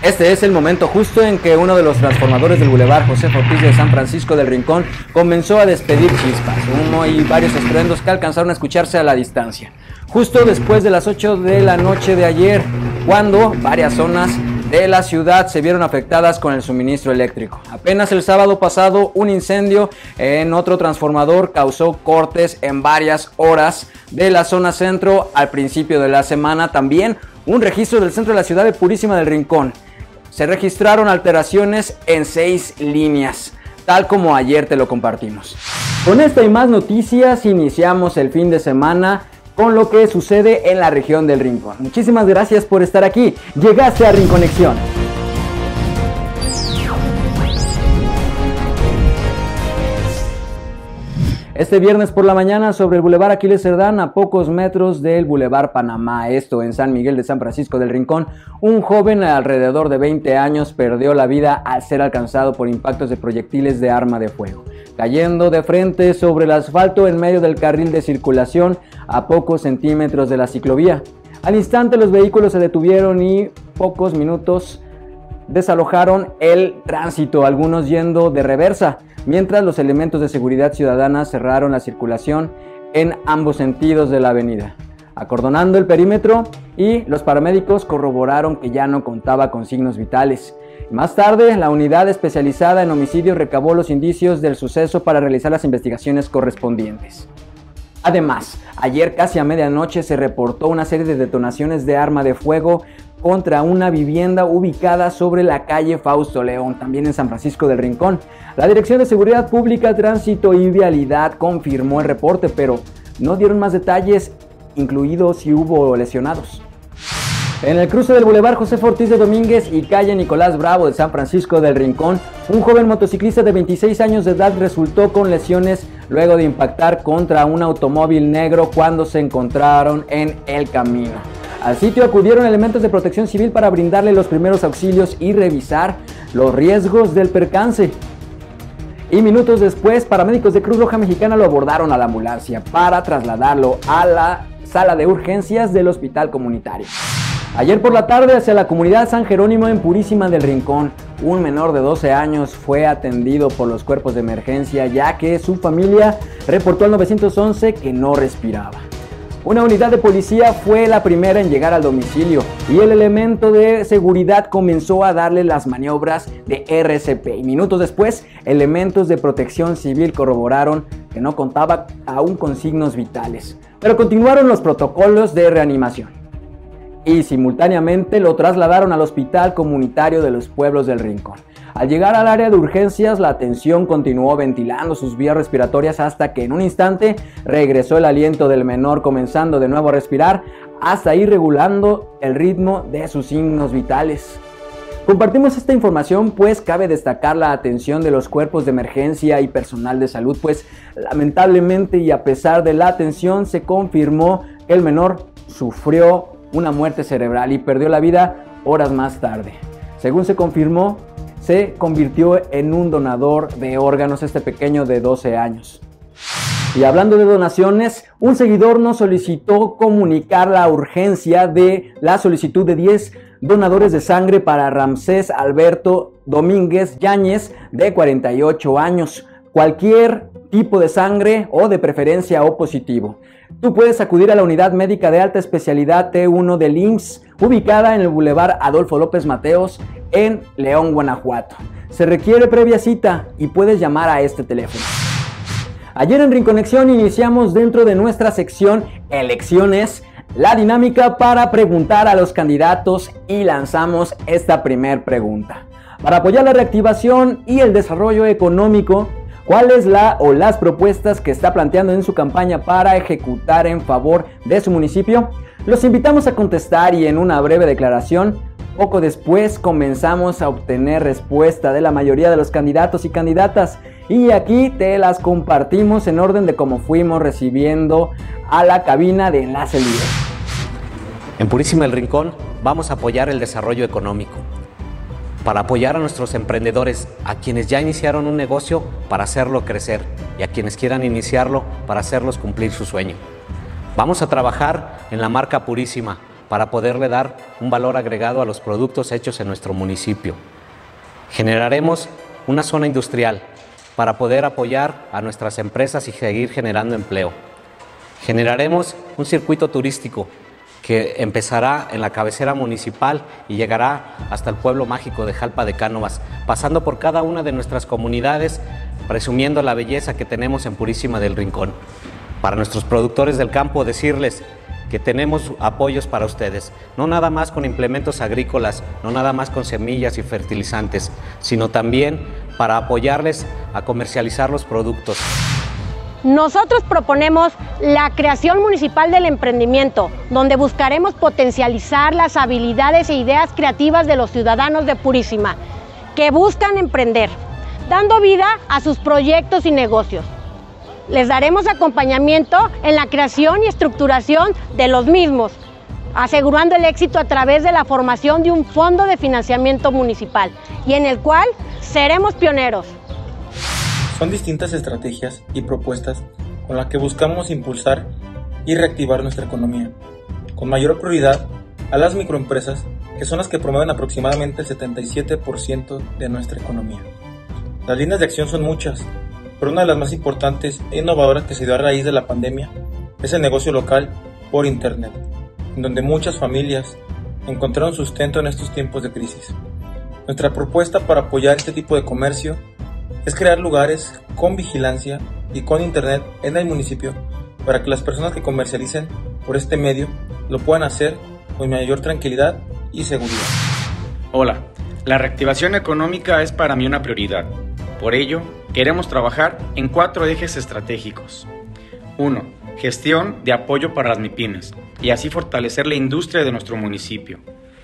Este es el momento justo en que uno de los transformadores del Boulevard Joséfa Ortiz de San Francisco del Rincón comenzó a despedir chispas, humo y varios estruendos que alcanzaron a escucharse a la distancia. Justo después de las 8 de la noche de ayer, cuando varias zonas de la ciudad se vieron afectadas con el suministro eléctrico. Apenas el sábado pasado, un incendio en otro transformador causó cortes en varias horas de la zona centro. Al principio de la semana también un registro del centro de la ciudad de Purísima del Rincón. Se registraron alteraciones en 6 líneas, tal como ayer te lo compartimos. Con esta y más noticias iniciamos el fin de semana con lo que sucede en la región del Rincón. Muchísimas gracias por estar aquí. Llegaste a Rinconexión. Este viernes por la mañana sobre el Boulevard Aquiles Cerdán, a pocos metros del Boulevard Panamá, esto en San Miguel de San Francisco del Rincón, un joven alrededor de 20 años perdió la vida al ser alcanzado por impactos de proyectiles de arma de fuego, cayendo de frente sobre el asfalto en medio del carril de circulación a pocos centímetros de la ciclovía. Al instante los vehículos se detuvieron y pocos minutos desalojaron el tránsito, algunos yendo de reversa, mientras los elementos de seguridad ciudadana cerraron la circulación en ambos sentidos de la avenida, acordonando el perímetro, y los paramédicos corroboraron que ya no contaba con signos vitales. Más tarde, la unidad especializada en homicidios recabó los indicios del suceso para realizar las investigaciones correspondientes. Además, ayer casi a medianoche se reportó una serie de detonaciones de arma de fuego contra una vivienda ubicada sobre la calle Fausto León, también en San Francisco del Rincón. La Dirección de Seguridad Pública, Tránsito y Vialidad confirmó el reporte, pero no dieron más detalles, incluidos si hubo lesionados. En el cruce del Boulevard Joséfa Ortiz de Domínguez y calle Nicolás Bravo de San Francisco del Rincón, un joven motociclista de 26 años de edad resultó con lesiones luego de impactar contra un automóvil negro cuando se encontraron en el camino. Al sitio acudieron elementos de protección civil para brindarle los primeros auxilios y revisar los riesgos del percance. Y minutos después, paramédicos de Cruz Roja Mexicana lo abordaron a la ambulancia para trasladarlo a la sala de urgencias del hospital comunitario. Ayer por la tarde, hacia la comunidad San Jerónimo en Purísima del Rincón, un menor de 12 años fue atendido por los cuerpos de emergencia, ya que su familia reportó al 911 que no respiraba. Una unidad de policía fue la primera en llegar al domicilio y el elemento de seguridad comenzó a darle las maniobras de RCP. Y minutos después, elementos de protección civil corroboraron que no contaba aún con signos vitales, pero continuaron los protocolos de reanimación. Y simultáneamente lo trasladaron al Hospital Comunitario de los Pueblos del Rincón. Al llegar al área de urgencias, la atención continuó ventilando sus vías respiratorias hasta que en un instante regresó el aliento del menor, comenzando de nuevo a respirar, hasta ir regulando el ritmo de sus signos vitales. Compartimos esta información pues cabe destacar la atención de los cuerpos de emergencia y personal de salud, pues lamentablemente y a pesar de la atención se confirmó que el menor sufrió una muerte cerebral y perdió la vida horas más tarde. Según se confirmó, se convirtió en un donador de órganos este pequeño de 12 años. Y hablando de donaciones, un seguidor nos solicitó comunicar la urgencia de la solicitud de 10 donadores de sangre para Ramsés Alberto Domínguez Yáñez, de 48 años. Cualquier tipo de sangre o de preferencia O positivo. Tú puedes acudir a la unidad médica de alta especialidad T1 del IMSS, ubicada en el Boulevard Adolfo López Mateos, en León, Guanajuato. Se requiere previa cita y puedes llamar a este teléfono. Ayer en Rinconexión iniciamos dentro de nuestra sección Elecciones la dinámica para preguntar a los candidatos y lanzamos esta primer pregunta. Para apoyar la reactivación y el desarrollo económico, ¿cuál es la o las propuestas que está planteando en su campaña para ejecutar en favor de su municipio? Los invitamos a contestar y en una breve declaración, poco después comenzamos a obtener respuesta de la mayoría de los candidatos y candidatas y aquí te las compartimos en orden de cómo fuimos recibiendo a la cabina de Enlace Libre. En Purísima del Rincón vamos a apoyar el desarrollo económico, para apoyar a nuestros emprendedores, a quienes ya iniciaron un negocio para hacerlo crecer y a quienes quieran iniciarlo para hacerlos cumplir su sueño. Vamos a trabajar en la marca Purísima para poderle dar un valor agregado a los productos hechos en nuestro municipio. Generaremos una zona industrial para poder apoyar a nuestras empresas y seguir generando empleo. Generaremos un circuito turístico que empezará en la cabecera municipal y llegará hasta el pueblo mágico de Jalpa de Cánovas, pasando por cada una de nuestras comunidades, presumiendo la belleza que tenemos en Purísima del Rincón. Para nuestros productores del campo, decirles que tenemos apoyos para ustedes, no nada más con implementos agrícolas, no nada más con semillas y fertilizantes, sino también para apoyarles a comercializar los productos. Nosotros proponemos la creación municipal del emprendimiento, donde buscaremos potencializar las habilidades e ideas creativas de los ciudadanos de Purísima, que buscan emprender, dando vida a sus proyectos y negocios. Les daremos acompañamiento en la creación y estructuración de los mismos, asegurando el éxito a través de la formación de un fondo de financiamiento municipal, y en el cual seremos pioneros. Son distintas estrategias y propuestas con las que buscamos impulsar y reactivar nuestra economía, con mayor prioridad a las microempresas, que son las que promueven aproximadamente el 77% de nuestra economía. Las líneas de acción son muchas, pero una de las más importantes e innovadoras que se dio a raíz de la pandemia es el negocio local por Internet, en donde muchas familias encontraron sustento en estos tiempos de crisis. Nuestra propuesta para apoyar este tipo de comercio es crear lugares con vigilancia y con Internet en el municipio para que las personas que comercialicen por este medio lo puedan hacer con mayor tranquilidad y seguridad. Hola, la reactivación económica es para mí una prioridad. Por ello, queremos trabajar en 4 ejes estratégicos. 1. Gestión de apoyo para las MIPYMES y así fortalecer la industria de nuestro municipio.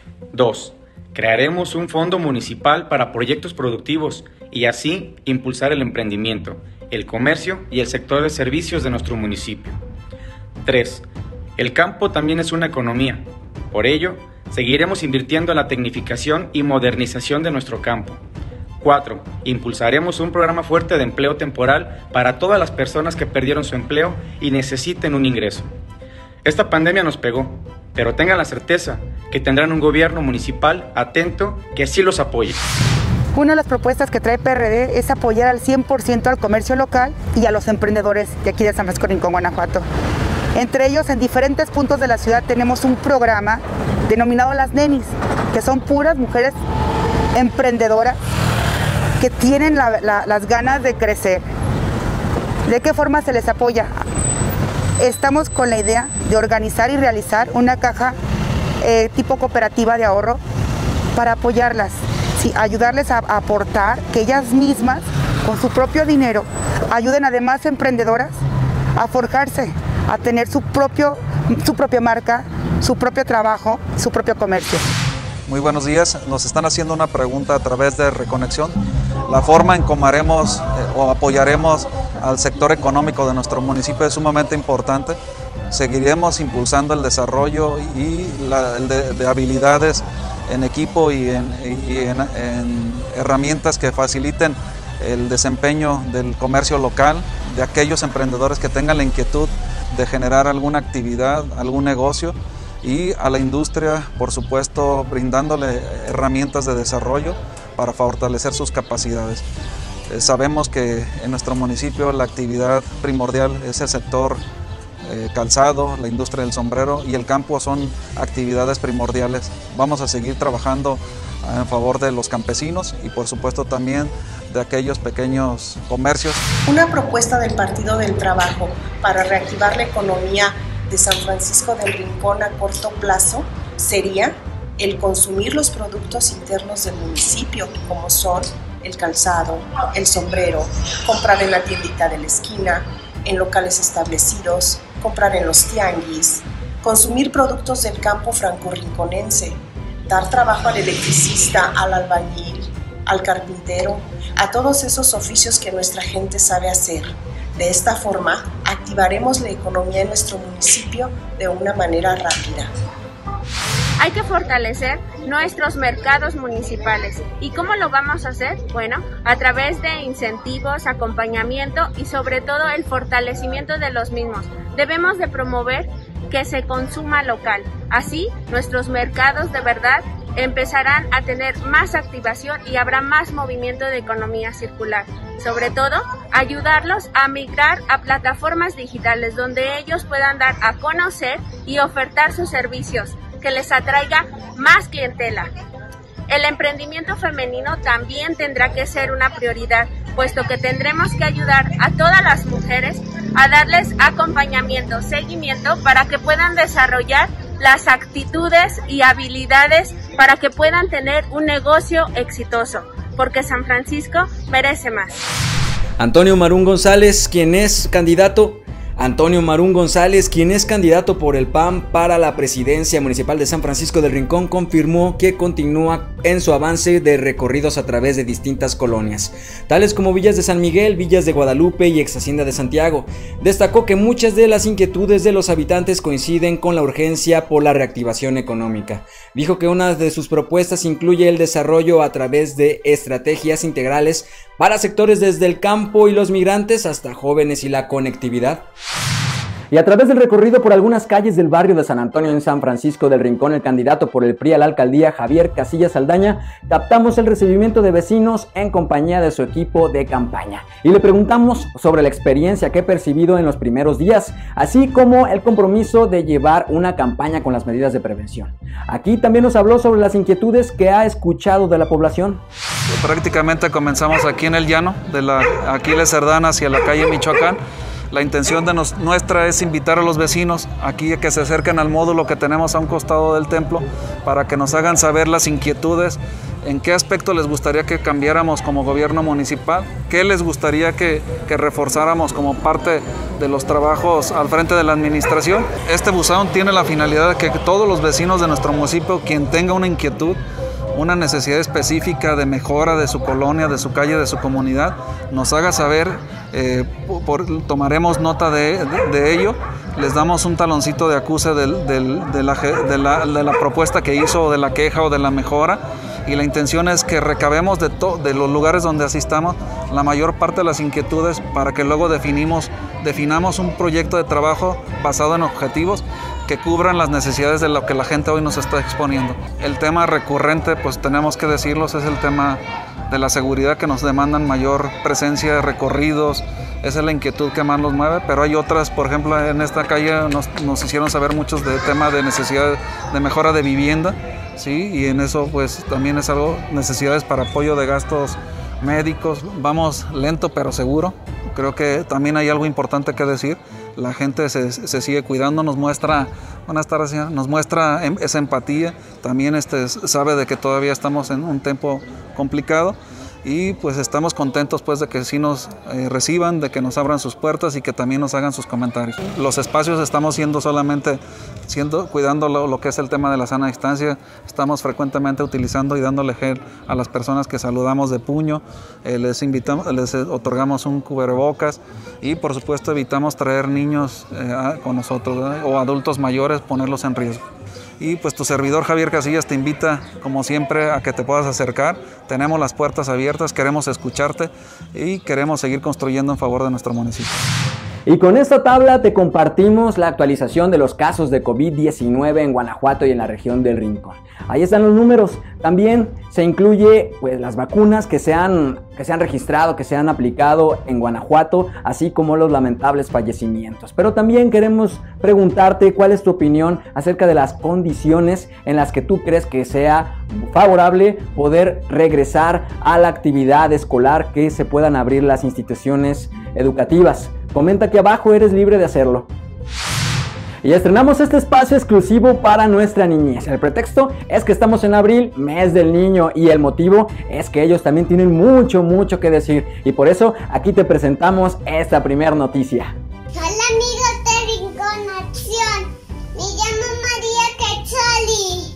2. Crearemos un fondo municipal para proyectos productivos y así impulsar el emprendimiento, el comercio y el sector de servicios de nuestro municipio. 3. El campo también es una economía. Por ello, seguiremos invirtiendo en la tecnificación y modernización de nuestro campo. 4. Impulsaremos un programa fuerte de empleo temporal para todas las personas que perdieron su empleo y necesiten un ingreso. Esta pandemia nos pegó, pero tengan la certeza que tendrán un gobierno municipal atento que sí los apoye. Una de las propuestas que trae PRD es apoyar al 100% al comercio local y a los emprendedores de aquí de San Francisco Rincón, Guanajuato. Entre ellos, en diferentes puntos de la ciudad tenemos un programa denominado Las Nenis, que son puras mujeres emprendedoras que tienen las ganas de crecer. ¿De qué forma se les apoya? Estamos con la idea de organizar y realizar una caja tipo cooperativa de ahorro para apoyarlas, sí, ayudarles a aportar, que ellas mismas, con su propio dinero, ayuden a demás emprendedoras a forjarse, a tener su propia marca, su propio trabajo, su propio comercio. Muy buenos días, nos están haciendo una pregunta a través de Reconexión. La forma en cómo haremos o apoyaremos al sector económico de nuestro municipio es sumamente importante. Seguiremos impulsando el desarrollo y de habilidades en equipo y en herramientas que faciliten el desempeño del comercio local, de aquellos emprendedores que tengan la inquietud de generar alguna actividad, algún negocio, y a la industria, por supuesto, brindándole herramientas de desarrollo para fortalecer sus capacidades. Sabemos que en nuestro municipio la actividad primordial es el sector calzado, la industria del sombrero y el campo son actividades primordiales. Vamos a seguir trabajando en favor de los campesinos y por supuesto también de aquellos pequeños comercios. Una propuesta del Partido del Trabajo para reactivar la economía de San Francisco del Rincón a corto plazo sería el consumir los productos internos del municipio, como son el calzado, el sombrero, comprar en la tiendita de la esquina, en locales establecidos, comprar en los tianguis, consumir productos del campo franco-rinconense, dar trabajo al electricista, al albañil, al carpintero, a todos esos oficios que nuestra gente sabe hacer. De esta forma, activaremos la economía en nuestro municipio de una manera rápida. Hay que fortalecer nuestros mercados municipales. ¿Y cómo lo vamos a hacer? Bueno, a través de incentivos, acompañamiento y sobre todo el fortalecimiento de los mismos. Debemos de promover que se consuma local. Así, nuestros mercados de verdad empezarán a tener más activación y habrá más movimiento de economía circular. Sobre todo, ayudarlos a migrar a plataformas digitales donde ellos puedan dar a conocer y ofertar sus servicios, que les atraiga más clientela. El emprendimiento femenino también tendrá que ser una prioridad, puesto que tendremos que ayudar a todas las mujeres a darles acompañamiento, seguimiento, para que puedan desarrollar las actitudes y habilidades para que puedan tener un negocio exitoso, porque San Francisco merece más. Antonio Marún González, quien es candidato por el PAN para la presidencia municipal de San Francisco del Rincón, confirmó que continúa en su avance de recorridos a través de distintas colonias, tales como Villas de San Miguel, Villas de Guadalupe y Ex Hacienda de Santiago. Destacó que muchas de las inquietudes de los habitantes coinciden con la urgencia por la reactivación económica. Dijo que una de sus propuestas incluye el desarrollo a través de estrategias integrales para sectores desde el campo y los migrantes hasta jóvenes y la conectividad. Y a través del recorrido por algunas calles del barrio de San Antonio en San Francisco del Rincón, el candidato por el PRI a la alcaldía, Javier Casillas Saldaña, captamos el recibimiento de vecinos en compañía de su equipo de campaña. Y le preguntamos sobre la experiencia que ha percibido en los primeros días, así como el compromiso de llevar una campaña con las medidas de prevención. Aquí también nos habló sobre las inquietudes que ha escuchado de la población. Prácticamente comenzamos aquí en el llano, de la Aquiles Cerdán hacia la calle Michoacán. La intención nuestra es invitar a los vecinos aquí a que se acerquen al módulo que tenemos a un costado del templo para que nos hagan saber las inquietudes, en qué aspecto les gustaría que cambiáramos como gobierno municipal, qué les gustaría que reforzáramos como parte de los trabajos al frente de la administración. Este buzón tiene la finalidad de que todos los vecinos de nuestro municipio, quien tenga una inquietud, una necesidad específica de mejora de su colonia, de su calle, de su comunidad, nos haga saber, tomaremos nota de ello, les damos un taloncito de acuse de la propuesta que hizo, o de la queja o de la mejora, y la intención es que recabemos de los lugares donde asistamos la mayor parte de las inquietudes para que luego definamos un proyecto de trabajo basado en objetivos que cubran las necesidades de lo que la gente hoy nos está exponiendo. El tema recurrente, pues tenemos que decirlos, es el tema de la seguridad, que nos demandan mayor presencia de recorridos. Esa es la inquietud que más nos mueve, pero hay otras, por ejemplo, en esta calle nos hicieron saber muchos de tema de necesidad de mejora de vivienda, ¿sí? Y en eso pues también es algo, necesidades para apoyo de gastos médicos. Vamos lento pero seguro. Creo que también hay algo importante que decir. La gente se sigue cuidando, nos muestra, buenas tardes, señora, nos muestra esa empatía. También sabe de que todavía estamos en un tiempo complicado y pues estamos contentos pues de que sí nos reciban, de que nos abran sus puertas y que también nos hagan sus comentarios. Los espacios estamos cuidando lo que es el tema de la sana distancia. Estamos frecuentemente utilizando y dándole gel a las personas que saludamos de puño, les otorgamos un cubrebocas y por supuesto evitamos traer niños con nosotros, ¿verdad? O adultos mayores, ponerlos en riesgo. Y pues tu servidor Javier Casillas te invita, como siempre, a que te puedas acercar. Tenemos las puertas abiertas, queremos escucharte y queremos seguir construyendo en favor de nuestro municipio. Y con esta tabla te compartimos la actualización de los casos de COVID-19 en Guanajuato y en la región del Rincón. Ahí están los números. También se incluye pues las vacunas que se han registrado, que se han aplicado en Guanajuato, así como los lamentables fallecimientos. Pero también queremos preguntarte cuál es tu opinión acerca de las condiciones en las que tú crees que sea favorable poder regresar a la actividad escolar, que se puedan abrir las instituciones educativas. Comenta aquí abajo, eres libre de hacerlo. Y estrenamos este espacio exclusivo para nuestra niñez. El pretexto es que estamos en abril, mes del niño, y el motivo es que ellos también tienen mucho que decir. Y por eso aquí te presentamos esta primera noticia. Hola amigos de Rincón Acción, me llamo María Quetzali.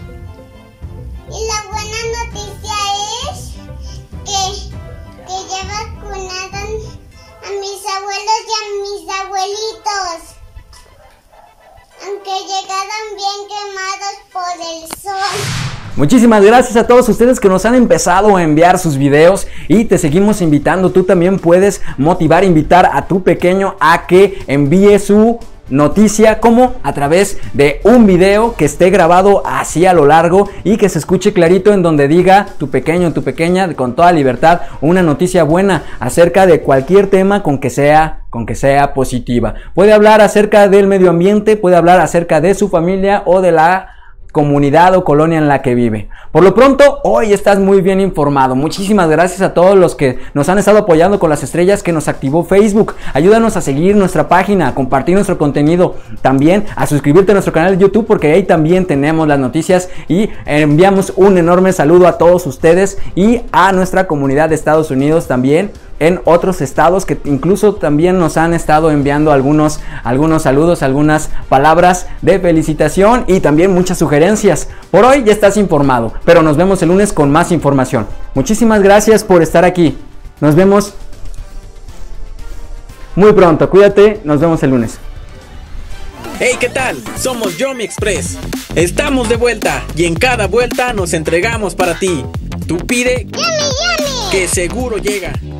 Y la buena noticia es que ya vacunaron a mis abuelos y a mis abuelitos, aunque llegaron bien quemados por el sol. Muchísimas gracias a todos ustedes que nos han empezado a enviar sus videos y te seguimos invitando. Tú también puedes invitar a tu pequeño a que envíe su noticia como a través de un video que esté grabado así a lo largo y que se escuche clarito, en donde diga tu pequeño, tu pequeña, con toda libertad, una noticia buena acerca de cualquier tema con que sea positiva. Puede hablar acerca del medio ambiente, puede hablar acerca de su familia o de la comunidad o colonia en la que vive. Por lo pronto, hoy estás muy bien informado. Muchísimas gracias a todos los que nos han estado apoyando con las estrellas que nos activó Facebook. Ayúdanos a seguir nuestra página, a compartir nuestro contenido, también a suscribirte a nuestro canal de YouTube, porque ahí también tenemos las noticias, y enviamos un enorme saludo a todos ustedes y a nuestra comunidad de Estados Unidos también, en otros estados que incluso también nos han estado enviando algunos saludos, algunas palabras de felicitación y también muchas sugerencias. Por hoy ya estás informado, pero nos vemos el lunes con más información. Muchísimas gracias por estar aquí. Nos vemos muy pronto. Cuídate, nos vemos el lunes. Hey, ¿qué tal? Somos Yomi Express. Estamos de vuelta y en cada vuelta nos entregamos para ti. Tú pide, que seguro llega.